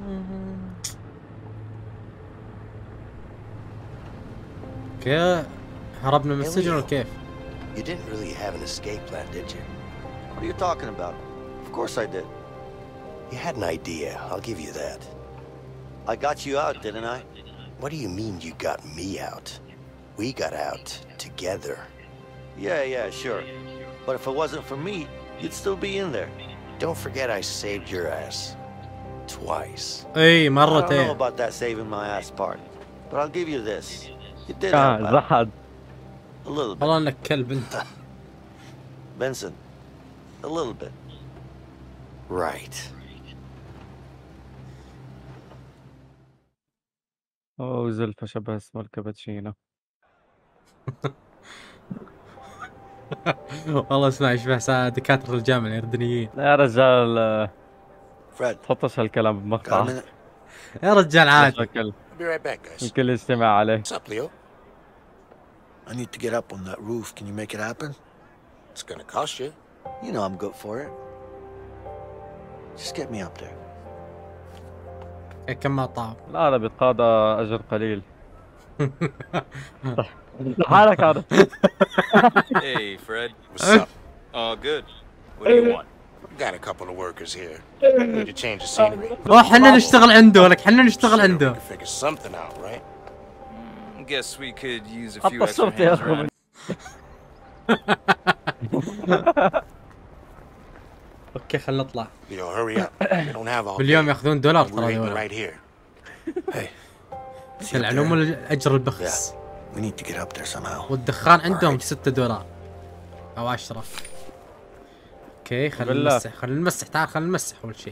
كيف هربنا من السجن ولا كيف؟ You didn't really have an escape plan, did you? What are you talking about? Of course I did. You had an idea, I'll give you that. I got you out, didn't I? What do you mean you got me out? We got out together. Yeah, sure. But if it wasn't for me, you'd still be in there. Don't forget I saved your ass. Twice. اي I don't know مرتين. about that saving my ass part, but I'll give you this. You did help out. زحد. A little bit. والله انك كلب انت. Benson, a little bit. Right. اوه زلفة شبه اسمه الكابتشينو. والله اسمع يشبه دكاترة الجامعة الأردنيين. يا رجال Fred, تحطش هالكلام got a بمقطع. minute? يا رجال عادي. الكل I'll be right back, guys. الكل يجتمع عليه. What's up, Leo? I need to get up on that roof. Can you make it happen? It's gonna cost you. You know I'm good for it. Just get me up there. كم ما طاب. لا بيتقاضى أجر قليل. حالك هذا. Hey, Fred. What's up? All good. What do you want? Got a couple of workers here. Need to change the scenery. روح حنا نشتغل عنده لك حنا نشتغل عنده. We can figure something out, right? Guess we could use a few حط extra الصوت يا hands أخو. around. اوكي خلينا نطلع. Leo, hurry up. We don't have all باليوم day. ياخذون $1 We're ترى waiting هذول. right here. Hey. يلعنون من الاجر البخس. We need to get up there somehow. والدخان عندهم $6 او 10. اوكي خلينا نمسح تعال خلينا نمسح اول شيء.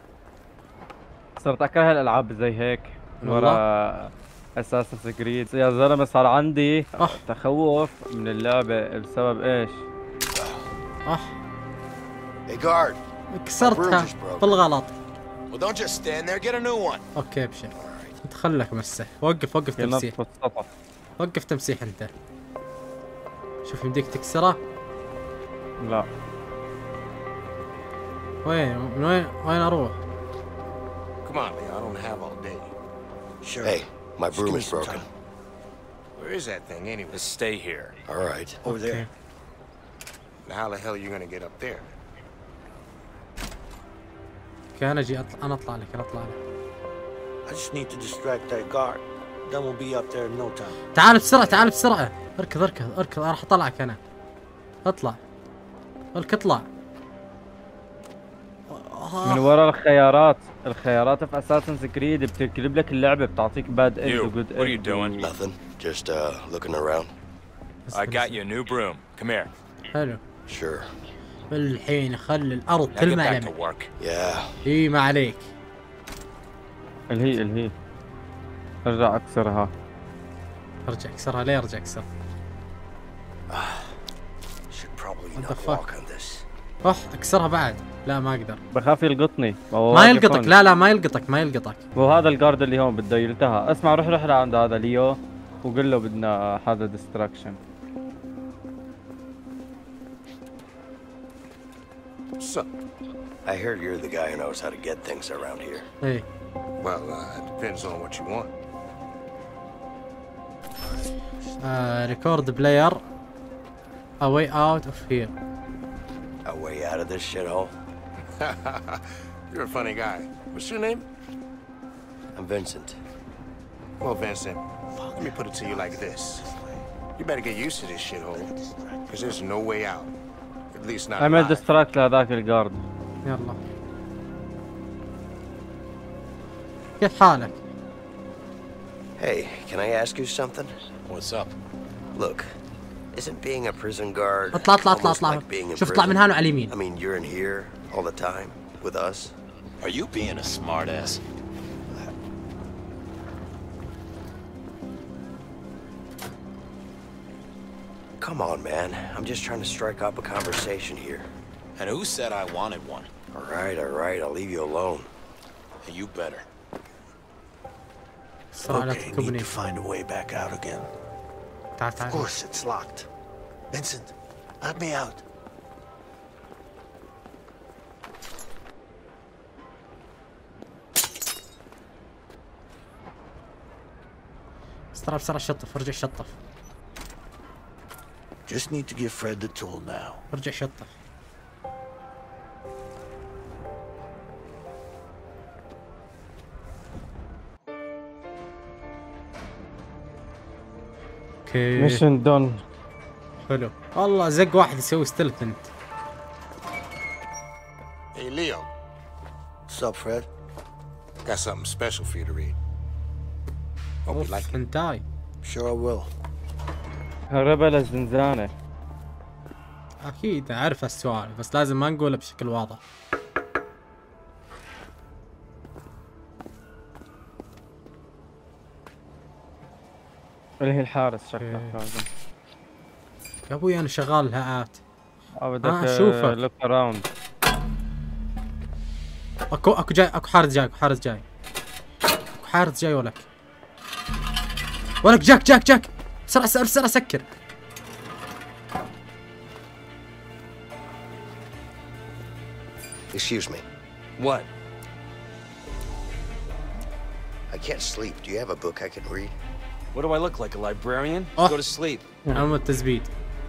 صرت أكره الألعاب زي هيك. ورا اساسن كريد يا زلمه صار عندي تخوف من اللعبه بسبب ايش؟ Hey guard. كسرتها بالغلط. Well, don't just stand there. Get a new one. اوكي ابشر. انت خلك مسح. وقف تمسيح. وقف تمسيح انت. شوف يمديك تكسره؟ لا. من وين اروح؟ Come on, Leo. I don't have all day. Sure. Hey, my broom is broken. Where is that thing anyway? Just stay here. All right. Over there. Now how the hell are you gonna get up there? كان اجي انا اطلع لك. I just need to distract that guard. Then we'll be up there in no time. تعال بسرعة. اركض راح اطلعك انا. اطلع. اطلع. من ورا الخيارات في اساسن كريد بتكتب لك اللعبه بتعطيك باد اند وجود What are you doing? Nothing. Just looking around. I got you a new broom. Come here. حلو. Sure. الحين خلي الارض Now get تلمع back to لمع. work. Yeah. اي ما عليك. الهي ارجع اكسرها. ارجع اكسرها. ليه ارجع اكسر؟ Should probably What the not fuck? walk on this. اكسرها بعد. لا ما اقدر. بخاف يلقطني. ما يلقطك. لا ما يلقطك. وهذا الجارد اللي هون بده يلتهى. اسمع روح لعند هذا ليو وقل له بدنا هذا ديستراكشن. So, I heard you're the guy who knows how to get things around here. ايه. Well, it depends on what you want. ريكورد بلاير. A way out of here. A way out of this shithole? You're a funny guy. What's your name? I'm Vincent. Well, Vincent, let me put it to you like this. You better get used to this shithole, because there's no way out. At least not اعمل alive. ديستراكت لهذاك الجارد. يلا. كيف حالك؟ Hey, can I ask you something? What's up? Look, isn't being a prison guard اطلع. almost like being in شوف اطلع prison? من هنا وعلى اليمين. I mean, you're in here all the time with us. Are you being a smartass? Come on, man. I'm just trying to strike up a conversation here. And who said I wanted one? All right. I'll leave you alone. And you better. Okay, need to find a way back out again. تعال. Of course, it's locked. Vincent, let me out. بسرعة بسرعة شطف ارجع شطف. Just need to give Fred the tool now. ارجع شطف. اوكي ميشن دون. حلو والله زق واحد يسوي ستيلث انت. Hey, Leo. What's up, Fred? Got something special for you to read. Hope you like it. انتاي. Sure I will. هربة للزنزانة. اكيد اعرف السؤال بس لازم ما نقوله بشكل واضح. اللي هي الحارس شكله. يا ابوي انا شغال الهاءات. بدك اشوفك. لوك اراوند. اكو جاي، اكو حارس جاي، اكو حارس جاي، اكو حارس جاي ولك جاك جاك جاك. بسرعة بسرعة سكر. Excuse me. What? I can't sleep. Do you have a book I can read? What do I look like, a librarian? Oh. Go to sleep. عم التزبيد.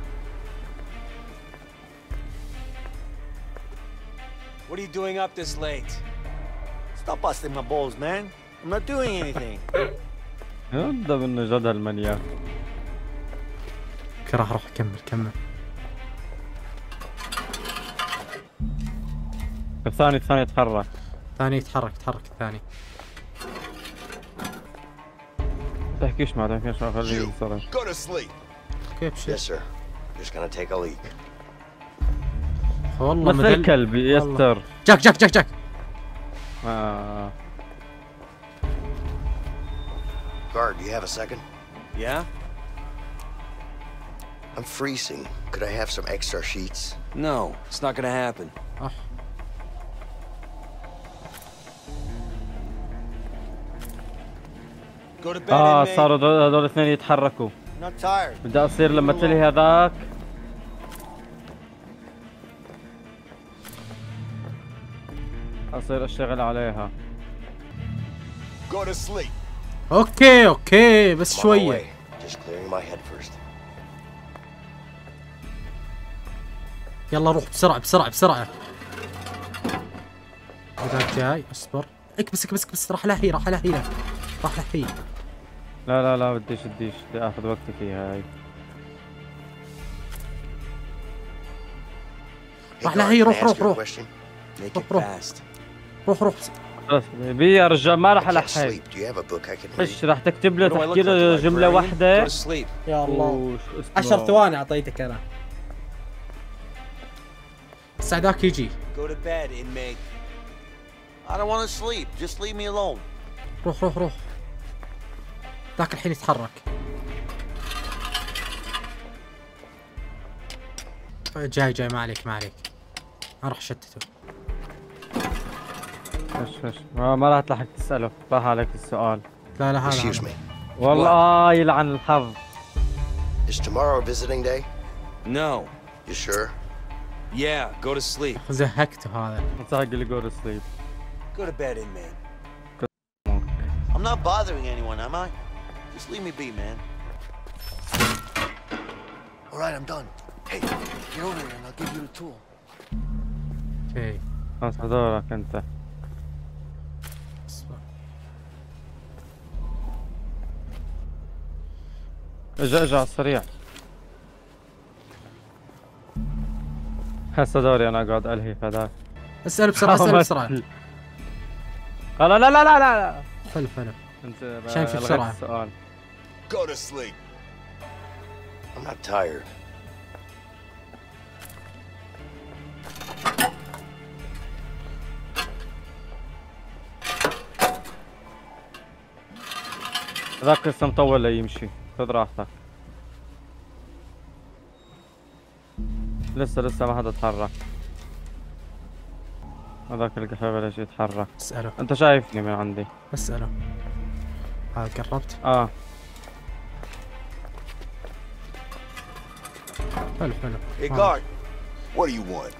What are you doing up this late? Stop busting my balls, man. I'm not doing anything. هذا منه جدل منيا. راح اروح كمل. الثاني يتحرك. ثاني يتحرك الثاني. تحكيش معه خليه يتصرف. Go to sleep. كيف شيء؟ Yes, sir. Just gonna take a leak. والله مثل الكلب يستر. جاك. Guard, do you have a second? Yeah? I'm freezing. Could I have some extra sheets? No, it's not gonna happen. Go to bed, inmate. صاروا هذول الاثنين يتحركوا. Not tired. بدي اصير لما تلهي هذاك. اصير اشتغل عليها. Go to sleep. اوكي بس I'm on my شوية. way. Just clearing my head first. يلا روح بسرعة. هذاك جاي اصبر. اكبس راح لهي. لا بديش بدي اخذ وقتي فيها هاي. راح لهي. روح Make it fast. روح. خلص بي يا رجال ما راح الحق. ايش راح تكتب له تحكي له جملة واحدة؟ يا الله 10 ثواني اعطيتك انا. بس هذاك يجي. Go to bed, inmate. I don't want to sleep. Just leave me alone. روح. ذاك الحين يتحرك. جاي ما عليك. انا راح شتته. ايش ما راح تلحق تسأله. راح عليك السؤال. لا هذا. Excuse me. والله يلعن الحظ. Is tomorrow visiting day? No. You sure? Yeah, go to sleep. زهقته هذا. انصحك اللي جو تو سليب. Go to bed, inmate. I'm not bothering anyone, am I? Just leave me be, man. All right, I'm done. Hey, get over here and I'll give you the tool. اوكي. خلاص دورك انت. اجا على السريع. هسه دوري انا اقعد الهي فذاك. اسأل بسرعة. لا. حلو. انت عشان في بسرعة. السؤال. Go to sleep. I'm not tired. ذاك لسه مطول ليمشي. خذ راحتك. لسه ما حدا تحرك. هذاك القحوة بلش يتحرك. اسأله. انت شايفني من عندي. اسأله. قربت. حلو. Hey, guard. What do you want?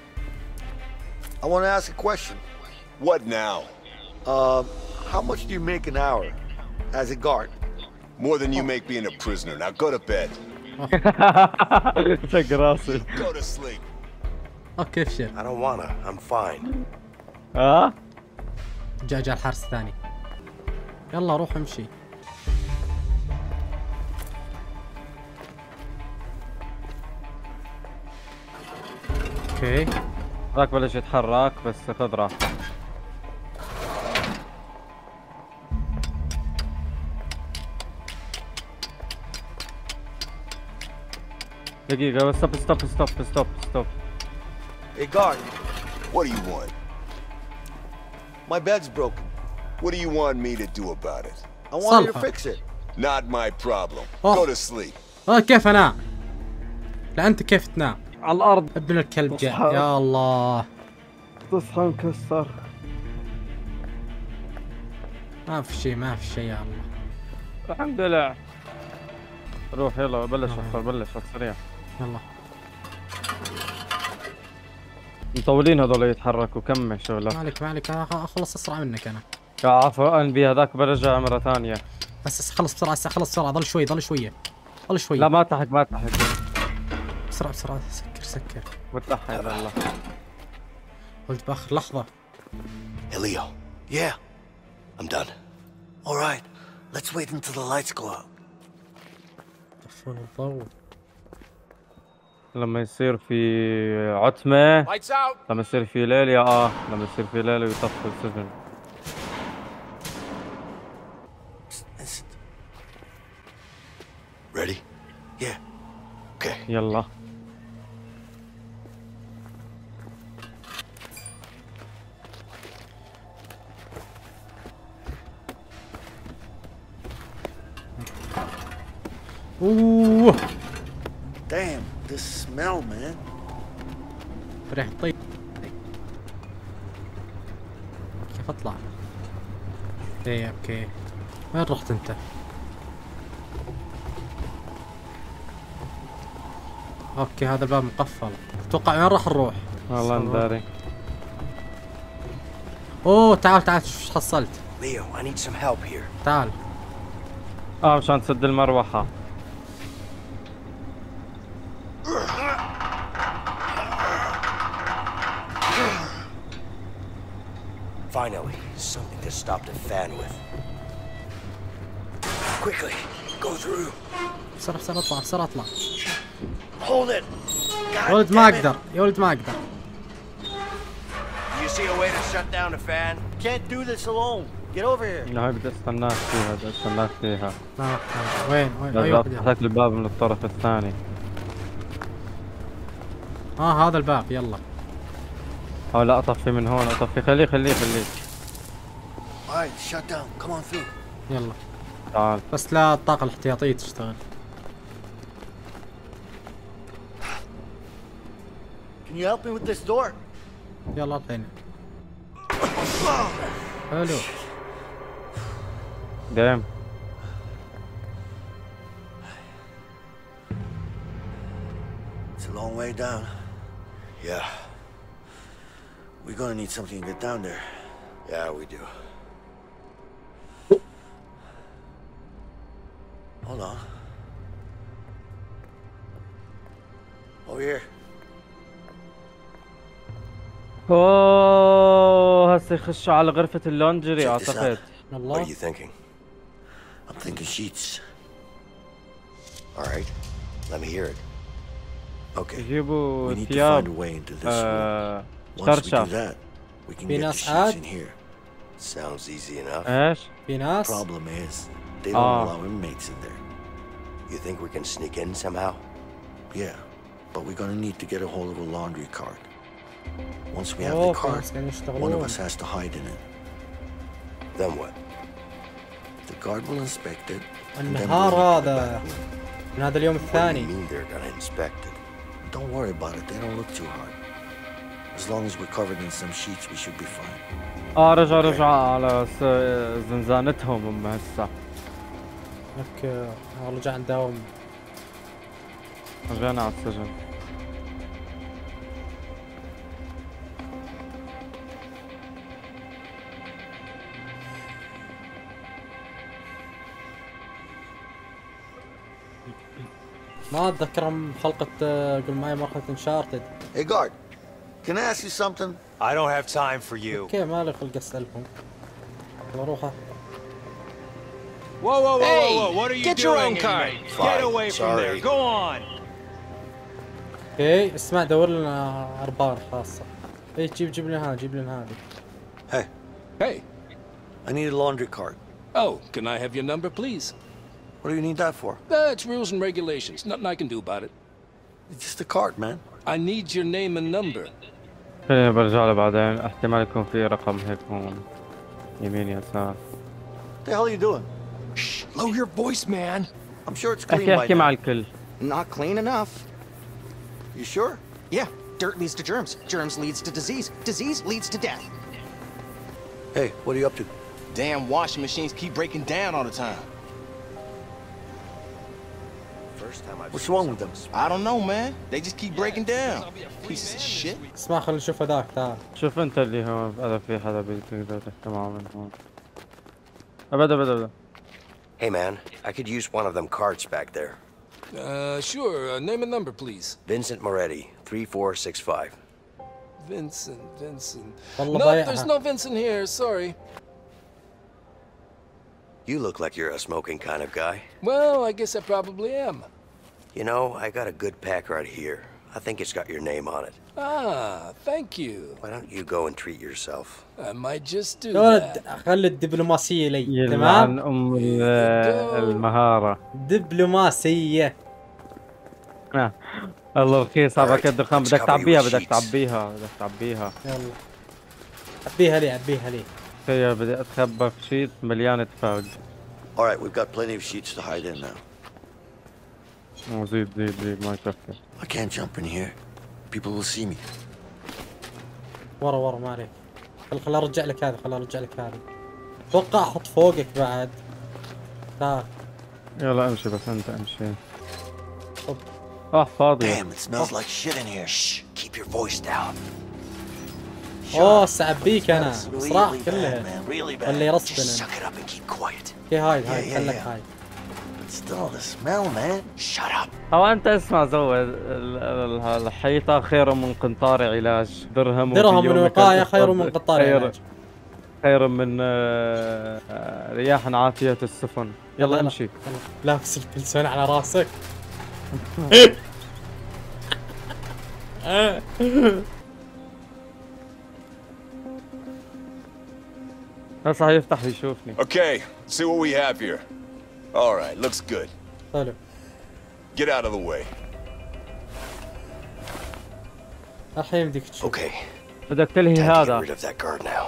I want to ask a question. What now? How much do you make an hour as a guard? More than you make being a prisoner. Now go to bed. شق راسي. Go to sleep. كيف شيء؟ I don't wanna. I'm fine. ها؟ جاء الحارس الثاني. يلا روح امشي. اوكي. ذاك بلش يتحرك بس خذ راحتك. دقيقة بس ستوب. Hey, guard. What do you want? My bed's broken. What do you want me to do about it? I want you to صلحة. fix it. Not my problem. Oh. Go to sleep. كيف انام؟ لا انت كيف تنام؟ على الأرض. ابن الكلب جاء. يا الله. تصحى مكسر. ما في شيء يا الله. الحمد لله. روح يلا بلش سريع. يلا. مطولين هذول يتحركوا كمل شغلة. مالك اخلص اسرع منك انا. عفوا بهذاك برجع مرة ثانية. بس خلص بسرعة ضل شوية. لا ما تحك. بسرعة سكر. وتحك يلا. قلت باخر لحظة. Hey, Leo. Yeah. I'm done. All right. Let's wait until the lights go out. طفوا الضوء. لما يصير في عتمة. Lights out. لما يصير في ليل لما يصير في ليل ويطفوا السجن. Listen. Ready? Yeah. Okay. يلا. اوه. Damn, this smell, man. ريح طيب. كيف اطلع؟ ايه اوكي. وين رحت انت؟ اوكي هذا الباب مقفل. اتوقع وين راح نروح؟ والله نداري. اوه تعال شوف ايش حصلت. Leo, I need some help here. تعال. مشان تسد المروحة. Finally, something to stop the fan with. Quickly, go through. بسرعة اطلع. Hold it. يا ولد ما اقدر. You see a way to shut down the fan? Can't do this alone. Get over here. هاي بدي استناك فيها. وين لازم افتح الباب من الطرف الثاني. هذا الباب يلا. لا اطفي من هون خليه. All right, shut down. Come on through. يلا. تعال. بس لا الطاقة الاحتياطية تشتغل. Can you help me with this door? يلا اعطيني. حلو. دايم. It's a long way down. Yeah. We're gonna need something to get down there. Yeah, we do. Hold on. Over here. هسه يخشوا على غرفة اللونجري اعتقد. What are you thinking? I'm thinking sheets. All right. Let me hear it. Okay. يجيبوا We need to find a ثياب. way into this room. Once we do شرشة. that, we can في get the ناس sheets عاد؟ in here. Sounds easy enough. ايش؟ في ناس. Problem is, they don't allow inmates in there. You think we can sneak in somehow? Yeah, but we're gonna need to get a hold of a laundry card. Once we have the card, one of us has to hide in it. Then what? The guard will inspect it. and then النهار we'll leave the هذا. back room. من هذا اليوم What do you الثاني. mean they're gonna inspect it? Don't worry about it. They don't look too hard. As long as we're covered in some sheets, we should be fine. رجع على زنزانتهم هم هسه. اوكي رجع نداوم. رجعنا على السجن. ما اتذكرهم حلقة قل معي مرحلة انشارتد. Hey guard, can I ask you something? I don't have time for you. اوكي ما لي خلق اسألهم. بروح. Whoa, what are you doing? Get your own car. Get away from there. Go on. اوكي اسمع دور لنا اربان خاصة. اي جيب لنا هذا جيب لنا هذه. Hey, Hey. I need a laundry cart. Oh, can I have your number, please? What do you need that for? That's rules and regulations. Nothing I can do about it. It's just a cart, man. I need your name and number. خليني برجع له بعدين، احتمال يكون في رقم هيك هون يمين يسار. What the hell are you doing? Shh, lower your voice, man. I'm sure it's clean by احكي now. مع الكل. Not clean enough. You sure? Yeah, dirt leads to germs. Germs leads to disease. Disease leads to death. Hey, what are you up to? Damn washing machines keep breaking down all the time. What's wrong with them? I don't know, man. They just keep breaking down. Pieces of shit. اسمع خلينا نشوف هذاك تعال. شوف انت اللي هو اذا في حدا بتقدر تحكي معه من هون. ابدا. Hey man, I could use one of them carts back there. Sure. Name and number, please. Vincent Moretti, 3465. Vincent. والله No, ضايعها. there's no Vincent here. Sorry. You look like you're a smoking kind of guy. Well, I guess I probably am. You know, I got a good pack right here. I think it's got your name on it. Ah, thank you. Why don't you go and treat yourself? I might just do ولد that. خلي الدبلوماسية لي يلعن تمام؟ المهارة. دبلوماسية. الله رخيص هذا الدخان بدك Cover تعبيها your sheets. تعبيها. يلا. عبيها لي. تخيل بدي اتخبى في شيت مليان تفاق. All right, we've got plenty of sheets to hide in now. زيد ما يكفي. I can't jump in here. People will see me. ورا ما عليك. خل ارجع لك هذه. اتوقع احط فوقك بعد. تعال. يلا امشي بس انت امشي. طب. فاضي. Damn, it smells like shit in here. Shh, keep your voice down. اوه سعبيك انا. صراحة Really bad, كلها. man. Really bad. اللي Just رصدنا. suck it up and keep quiet. اوكي هاي Yeah, خلك yeah. هاي. But still, the smell, man. Shut up. هو انت اسمع زود الحيطة خير من قنطار علاج. درهم من وقاية خير من قنطار علاج. خير من رياح عافية السفن. يلا امشي. لابس البلسون على راسك. هسه هيفتح يشوفني. Okay, let's see what we have here. All right, looks good. حلو. Get out of the way. الحين يمديك تشوف. Okay. بدك تلهي Time to get هذا. rid of that guard now.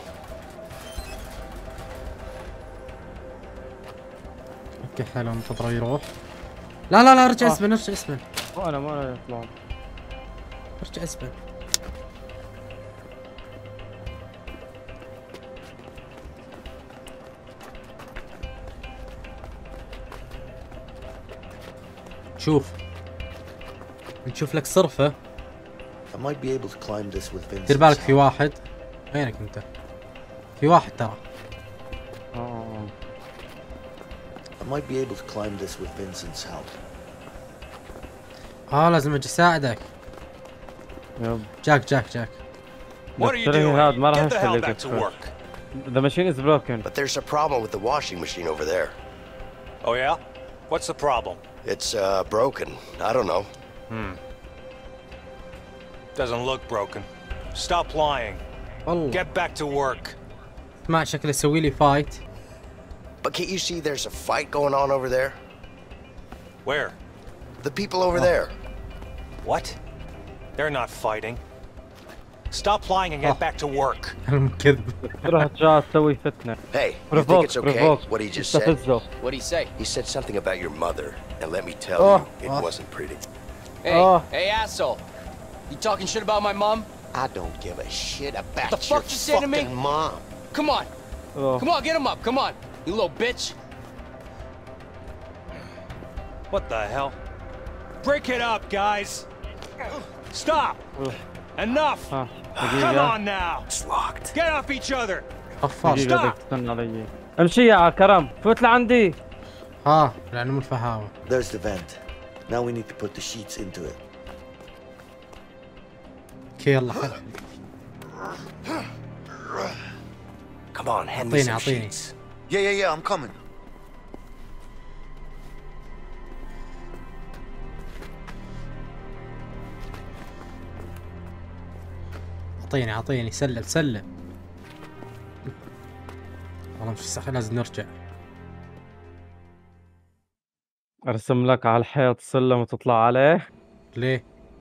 اوكي حلو انتظره يروح. لا ارجع اسبن. وانا ما يطلع. ارجع اسبن. شوف نشوف لك صرفة. I might be able to climb this with Vincent. دير بالك في واحد. وينك انت؟ في واحد ترى. I might be able to climb this with Vincent's help. لازم اجي اساعدك. يب. جاك. What are you doing? ما راح Get the hell يخليك back to work. The machine is broken. But there's a problem with the washing machine over there. Oh yeah? What's the problem? It's broken. I don't know. Doesn't look broken. Stop lying. والله. Get back to work. اسمع شكله يسوي لي فايت. But can't you see there's a fight going on over there? Where? The people over there. What? They're not fighting. Stop lying and get back to work. الكذب. تروح ترجع تسوي فتنة. Hey, you think it's okay what he just said? استفزه. What'd he say? He said something about your mother, and let me tell you, it wasn't pretty. Hey, asshole. You talking shit about my mom? I don't give a shit about The fuck you say to me? mom. Come on. Come on, get him up. Come on. You little bitch. What the hell? Break it up, guys. Stop. Enough. Come on now. It's locked. Get off each other. خفاش. بدك تستنى علي. امشي يا كرم فوت لعندي. لانه من الفهاوة. There's the vent. Now we need to put the sheets into it. اوكي يلا حل. Come on, hand me some sheets. Yeah, I'm coming. اعطيني سلم. والله مش صح، لازم نرجع. ارسم لك على الحيط سلم وتطلع عليه. ليه؟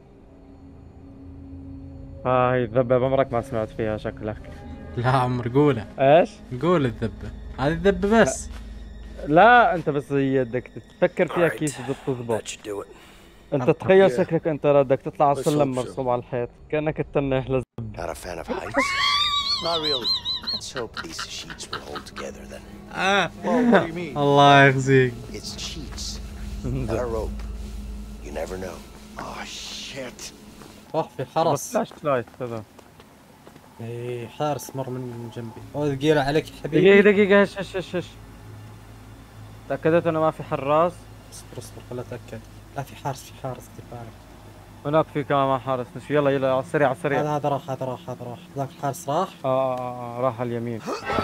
هاي الذبة عمرك ما سمعت فيها شكلك. لا عمر قوله. ايش؟ قول الذبة، هذه الذبة بس. لا انت بس بدك تفكر فيها كيف تضبط. انت تخيل شكلك انت بدك تطلع على السلم مرسوم على الحيط كانك تتنح للذبة. Not a fan of heights? Not really. Let's hope these sheets will hold together then. Well, what do you mean? الله يخزيك. It's sheets, not a rope. You never know. Oh shit. روح في حرس. فلاش لايت كذا. ايه حارس مر من جنبي. اوه ثقيلة عليك يا حبيبي. دقيقة هش. تأكدت انه ما في حراس؟ اصبر خليني اتأكد. لا في حارس تفاعل. هناك في كمان حارس. يلا على السريع. هذا راح. ذاك الحارس راح. راح على اليمين.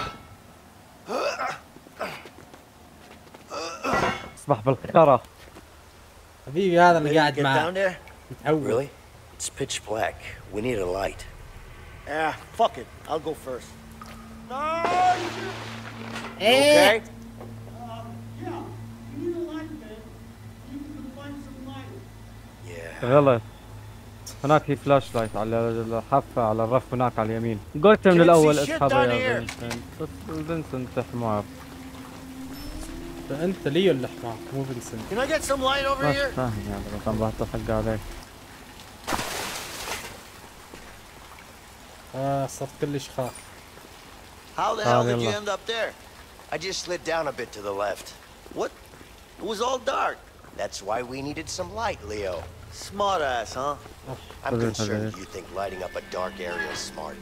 اصبح بالخرا. حبيبي هذا اللي قاعد معاه. متعود. Really? It's pitch black. We need a light. Fuck it. I'll go first. Okay? غلط. هناك في فلاش لايت على الحافة على الرف هناك على اليمين. قلت من الأول اسحب يا فينسنت. بس فينسنت حمار. انت ليو اللي حمار مو فينسنت. Can I get some light over here? فاهم يعني كان بعطي حق عليك. صرت كلش خاف. How the hell did you end up there? I just slid down a bit to the left. What? It was all dark. That's why we needed some light, Leo. Smart ass, huh? I'm concerned you think lighting up a dark area is smart.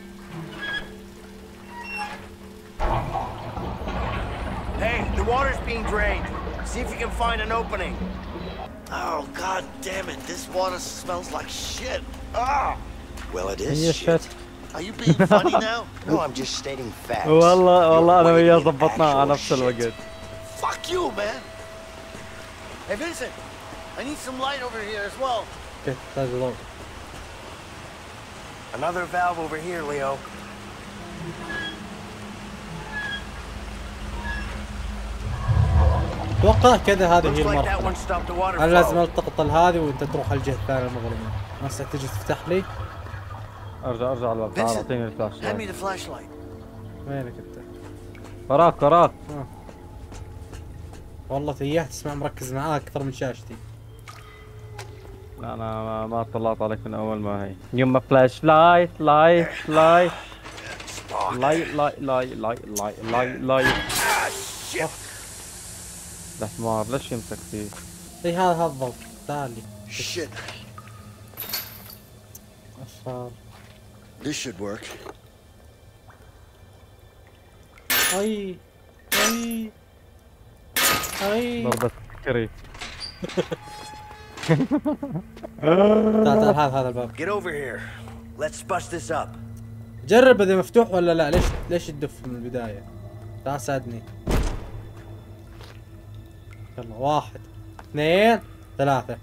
Hey, the water's being drained. See if you can find an opening. Oh, god damn it. This water smells like shit. Ah! Well, it is shit. Are you being funny now? No, I'm just stating facts. والله أنا وياه ضبطناه على نفس الوقت. Fuck you, man. Hey, Vincent. I need some light over here as well. Okay, that's a lot. Another valve over here, Leo. اتوقع كذا هذه هي المرحلة. انا لازم التقط هذه وانت تروح على الجهة الثانية المغربية. بس تجي تفتح لي. ارجع على الباب. تعال اعطيني الفلاش لايت. Hand me the flashlight. وينك انت؟ وراك. والله تياه تسمع مركز معاه اكثر من شاشتي. لا انا ما طلعت عليك من اول ما هي. يما فلاش لايت. الحمار ليش يمسك فيه؟ اي هذا الضوء تعالي. Shit. اشار. This should work. اي ضربة كري. تعال هذا الباب. Get over here. Let's bust this up. جرب اذا مفتوح ولا لا. ليش تدف من البداية؟ تعال ساعدني. يلا 1 2 3.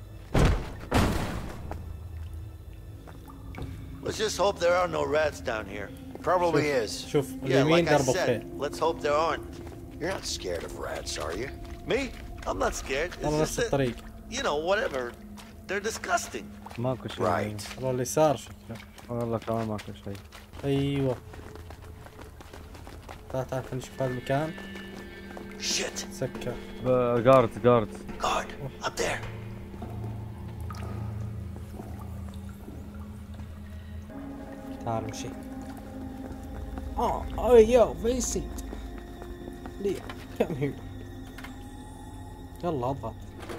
Let's just hope there are no rats down here. Probably is. شوف Yeah, اليمين like I دربه said, خير. let's hope there aren't. You're not scared of rats, are you? Me? I'm not scared. والله It's نفس just that, الطريق. you know, whatever. They're disgusting. ماكو شيء. Right. والله اليسار شكله. والله كمان ماكو شيء. ايوه. تعال خلينا نشوف هذا المكان. Shit. سكر. جارد. Guard, up there. تعال مشي. يو فينسنت. ليه كم هيو. يلا اضغط.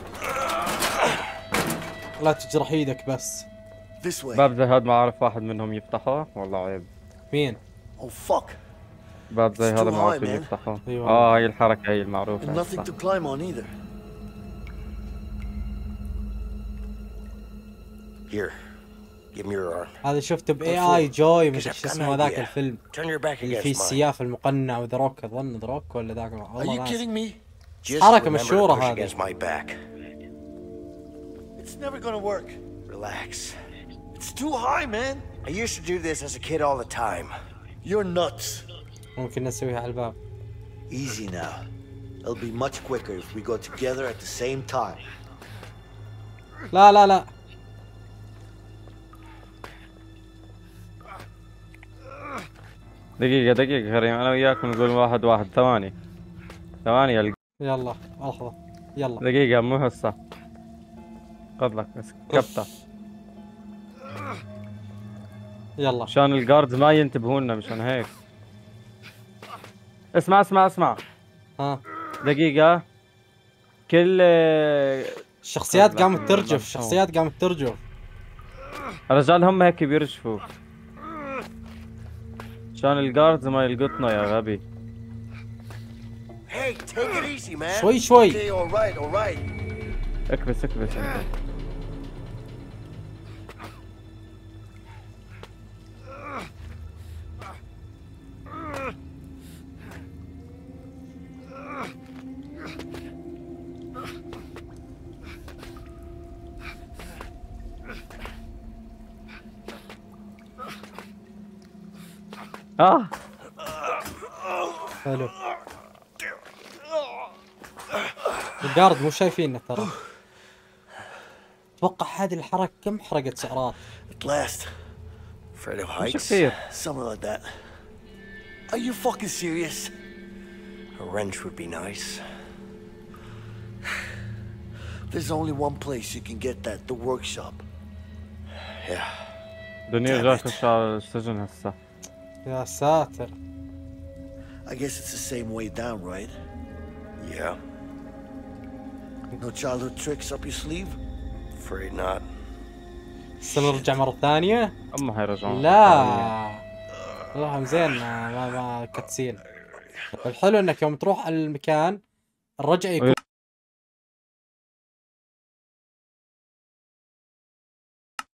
لا تجرح ايدك بس. This way. باب زي هذا ما اعرف واحد منهم يفتحه والله عيب. مين؟ Oh fuck. باب زي هذا ما عارفين يفتحه. أيوة. هي الحركة هي المعروفة. And nothing to climb on either. Here, give me your arm. هذا شفته باي اي جوي مش ايش اسمه هذاك الفيلم اللي فيه السياف المقنع وذا روك، اظن ذا روك ولا ذاك والله حركة مشهورة هذه. It's never gonna work. Relax. It's too high, man. I used to do this as a kid all the time. You're nuts. ممكن نسويها على الباب. Easy now. It'll be much quicker if we go together at the same time. لا لا لا. دقيقة كريم، أنا وياك نقول 1-1. ثواني يلا لحظة يلا. دقيقة مو هسه. قبلك بس كبتة. يلا. مشان الجاردز ما ينتبهون لنا، مشان هيك. اسمع. ها. دقيقة. كل الشخصيات قامت ترجف. الرجال هم هيك بيرجفوا. مشان الجاردز ما يلقطنا يا غبي. Hey, take it easy, man. شوي. Okay, all right. اكبس انت. حلو. الجارد مو شايفينه ترى. اتوقع هذه الحركة كم حرقت سعرات؟ At last. Afraid of heights? Something like that. Are you fucking serious? A wrench would be nice. There's only one place you can get that, the workshop. Yeah. دنيا جاي يخش على السجن هسه. يا ساتر. I guess it's the same way down, right? Yeah. No childhood tricks up your sleeve? Afraid not. سنرجع مرة ثانية؟ أما حيرجعون. لا. والله زين ما كتسين. الحلو انك يوم تروح على المكان الرجع يكون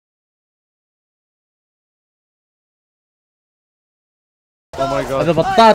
Oh my god. هذا بطاط.